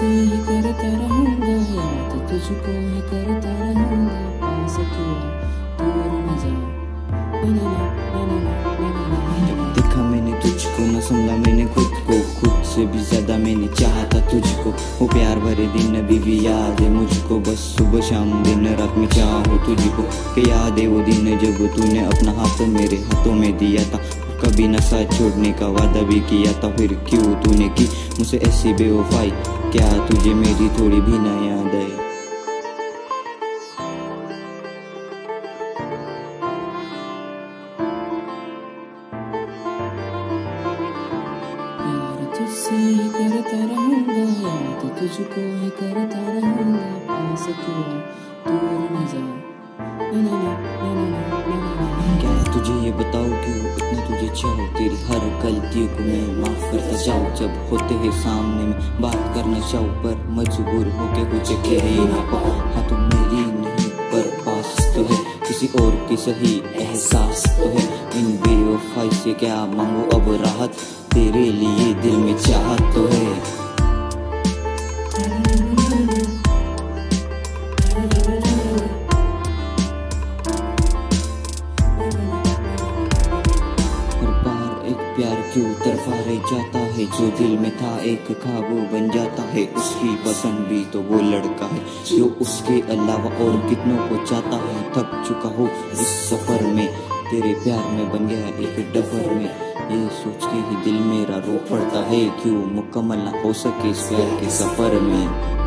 तुझसे ही करता रहूंगा, याद तुझको ही करता रहूंगा, पास तू दूर न जा। देखा मैंने तुझको, न समझा मैंने खुद को, खुद से भी ज्यादा मैंने चाहा था तुझको। वो प्यार भरे दिन अभी भी याद है मुझको, बस सुबह शाम दिन रात में चाहूँ तुझको। कि याद है वो दिन जब तूने अपना हाथ मेरे हाथों में दिया था, कभी न साथ छोड़ने का वादा भी किया था। फिर क्यों तूने की मुझसे ऐसी बेवफाई, क्या तुझे मेरी थोड़ी भी ना याद है? तुझसे ही करता रहूंगा, याद तुझको ही करता रहूंगा, पास तू दूर न जा। क्या तुझे ये बताओ क्यों इतना तुझे चाहो, तेरी हर गलतियों को मैं माफ करता जाऊँ। जब होते हैं सामने में बात करना चाहूँ, पर मजबूर होके कुछ कह ही ना पाऊँ। हाँ तो मेरी नहीं पर पास तो है, किसी और की सही एहसास तो है। इन बेवफाई से क्या मांगो अब राहत, तेरे लिए दिल में चाहत तो है। प्यार क्यों तरफा रह जाता है, जो दिल में था एक ख्वाब बन जाता है। उसकी पसंद भी तो वो लड़का है जो उसके अलावा और कितनों को चाहता है। थक चुका हूँ इस सफर में, तेरे प्यार में बन गया एक डफर में। ये सोच के ही दिल मेरा रो पड़ता है, क्यों मुकम्मल ना हो सके इस प्यार के सफर में।